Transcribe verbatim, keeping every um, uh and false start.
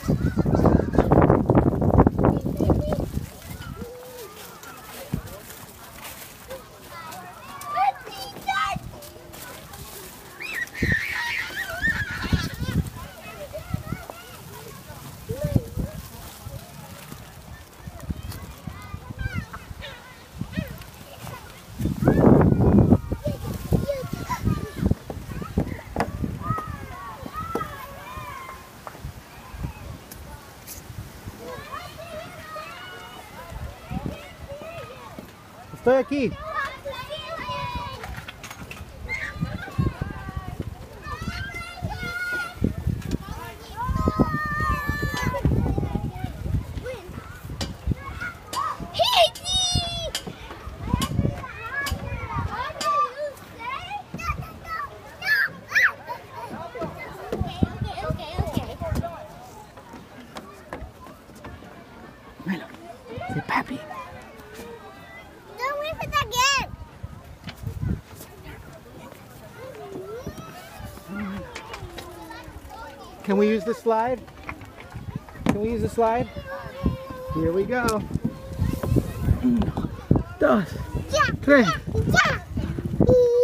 Estoy aquí. Milo, say papi. Don't wait for that again. Can we use the slide? Can we use the slide? Here we go. Uno, dos, tres. Yeah.